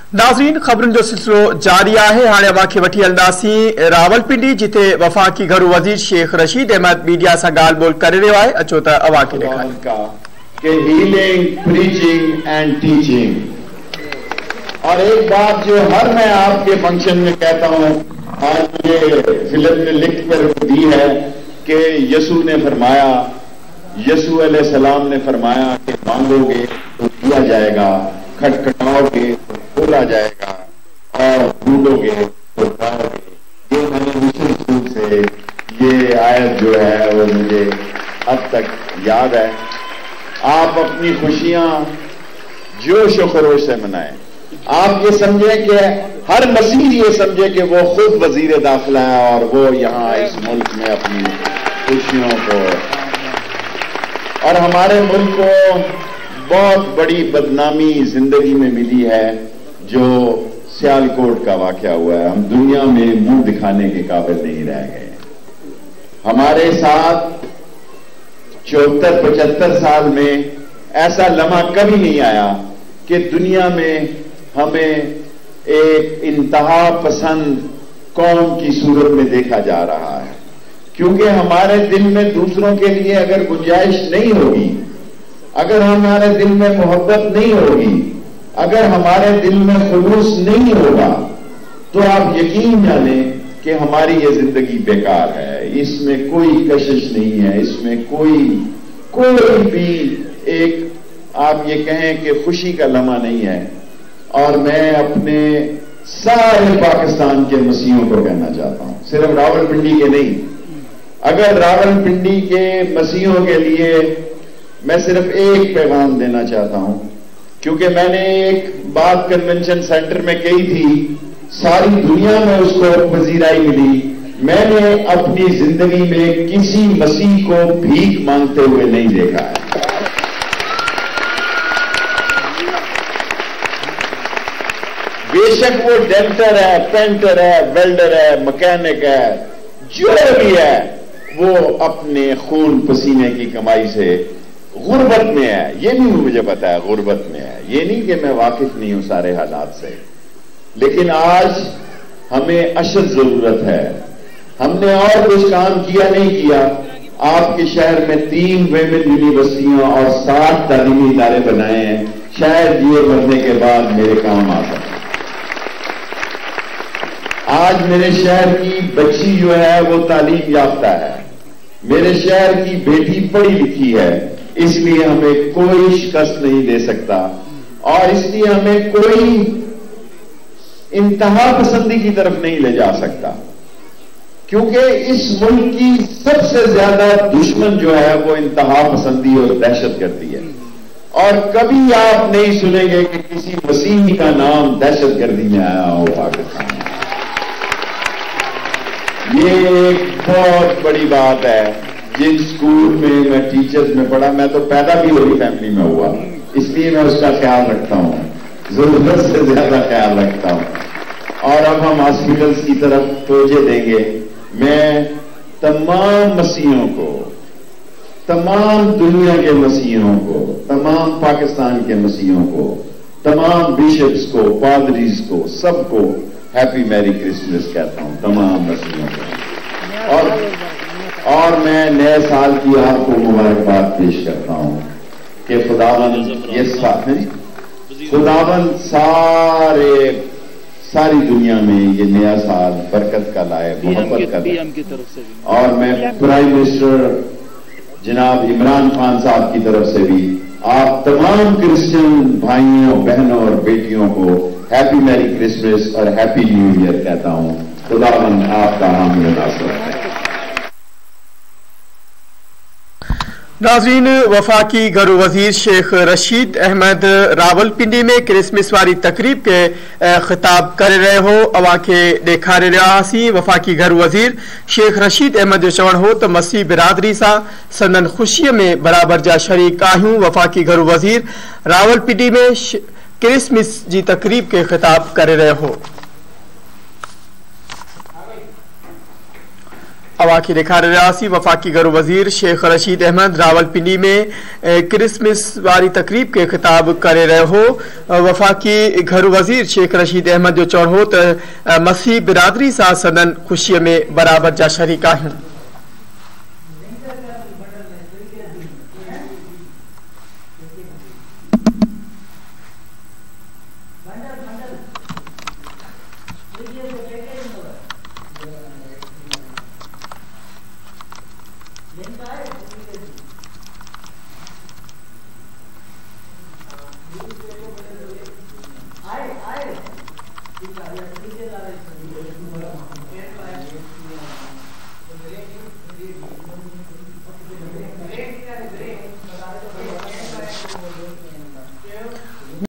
नाज़रीन, खबरुनि जो सिलसिलो जारी आहे। हाणे अवांखे वठी हलंदासीं रावलपिंडी, जिथे वफ़ाक़ी घरू वज़ीर शेख रशीद अहमद मीडिया सां ॻाल्हि ॿोल करे रहियो आहे। अचो त अवांखे ॾेखारियूं कि हीलिंग, प्रीचिंग एंड टीचिंग। और एक बात जो हर मैं आपके फंक्शन में कहता हूं, आज ये फिल्म ने लिख कर दी है कि यसू ने फरमाया, यसू अलैहिस्सलाम ने फरमाया कि मांगोगे तो दिया जाएगा, खटखटाओगे तो खोला जाएगा, और ढूंढोगे तो पाओगे। ये मैंने मिशन स्कूल से ये आयत जो है वो मुझे अब तक याद है। आप अपनी खुशियां जोश और खरोश से मनाएं। आप ये समझें कि हर मसीह ये समझे कि वो खुद वजीर दाखिला है और वो यहाँ इस मुल्क में अपनी खुशियों को, और हमारे मुल्क को बहुत बड़ी बदनामी जिंदगी में मिली है जो सियालकोट का वाकया हुआ है। हम दुनिया में मुंह दिखाने के काबिल नहीं रह गए। हमारे साथ 74-75 साल में ऐसा लम्हा कभी नहीं आया कि दुनिया में हमें एक इंतहा पसंद कौम की सूरत में देखा जा रहा है, क्योंकि हमारे दिल में दूसरों के लिए अगर गुंजाइश नहीं होगी, अगर हमारे दिल में मोहब्बत नहीं होगी, अगर हमारे दिल में खुलूस नहीं होगा, तो आप यकीन जानें कि हमारी ये जिंदगी बेकार है। इसमें कोई कशिश नहीं है, इसमें कोई भी एक आप ये कहें कि खुशी का लम्हा नहीं है। और मैं अपने सारे पाकिस्तान के मसीहों को कहना चाहता हूं, सिर्फ रावलपिंडी के नहीं, अगर रावलपिंडी के मसीहों के लिए मैं सिर्फ एक पैगाम देना चाहता हूं, क्योंकि मैंने एक बात कन्वेंशन सेंटर में कही थी, सारी दुनिया में उसको पजीराई मिली। मैंने अपनी जिंदगी में किसी मसीह को भीख मांगते हुए नहीं देखा है। बेशक वो डेंटर है, पेंटर है, वेल्डर है, मैकेनिक है, जो भी है, वो अपने खून पसीने की कमाई से गुर्बत में है। ये भी मुझे पता है गुर्बत में है, ये नहीं कि मैं वाकिफ नहीं हूं सारे हालात से। लेकिन आज हमें अशद जरूरत है। हमने और कुछ काम किया नहीं किया। आपके शहर में 3 वेमेन यूनिवर्सिटियां और 60 तालीमी इदारे बनाए हैं। शायद ये मरने के बाद मेरे काम आ सकते। आज मेरे शहर की बच्ची जो है वो तालीम याफ्ता है, मेरे शहर की बेटी पढ़ी लिखी है, इसलिए हमें कोई शिकस्त नहीं दे सकता, और इसलिए हमें कोई इंतहा पसंदी की तरफ नहीं ले जा सकता, क्योंकि इस मुल्क की सबसे ज्यादा दुश्मन जो है वो इंतहा पसंदी और दहशतगर्दी है। और कभी आप नहीं सुनेंगे कि किसी मसीही का नाम दहशतगर्दी में आया हो पाकिस्तान में। ये एक बहुत बड़ी बात है। जिन स्कूल में मैं टीचर्स में पढ़ा, मैं तो पैदा भी वही फैमिली में हुआ, इसलिए मैं उसका ख्याल रखता हूं, जरूरत से ज्यादा ख्याल रखता हूं। और अब हम हॉस्पिटल्स की तरफ तवज्जो देंगे। मैं तमाम मसीहों को, तमाम दुनिया के मसीहों को, तमाम पाकिस्तान के मसीहों को, तमाम बिशप्स को, पादरीज को, सबको हैप्पी मैरी क्रिसमस कहता हूं, तमाम मसीहों को। और मैं नए साल की आपको मुबारकबाद पेश करता हूं कि खुदावंद ये खुदावंद सारी दुनिया में ये नया साल बरकत का लाए, मोहब्बत का लाए। और मैं प्राइम मिनिस्टर जनाब इमरान खान साहब की तरफ से भी आप तमाम क्रिश्चियन भाइयों, बहनों और बेटियों को हैप्पी मैरी क्रिसमस और हैप्पी न्यू ईयर कहता हूं। खुदावंद आपका हामिल नासर है। नाज़रीन, वफ़ाक़ी घरू वज़ीर शेख रशीद अहमद रावलपिंडी में क्रिसमस वारी तकरीब के ख़िताब करे रहे हो। अवांखे ॾेखारे रहियासीं। वफ़ाक़ी घरू वज़ीर शेख रशीद अहमद जो चवणु हो त मसीह बिरादरी सां संदन ख़ुशीअ में बराबर जा शरीक आहियूं। वफ़ाक़ी घरू वज़ीर रावलपिंडी में क्रिसमस जी तकरीब के ख़िताब करे रहे हो। अवाखे ॾेखारे रहियासीं वफ़ाक़ी घरू वज़ीर शेख रशीद अहमद रावलपिंडी में क्रिसमस वारी तकरीब खे ख़िताब करे रहियो हो। वफ़ाक़ी घरू वज़ीर शेख रशीद अहमद जो चवणु हो त मसीह बिरादरी सां सदन ख़ुशीअ में बराबर जा शरीक आहिनि।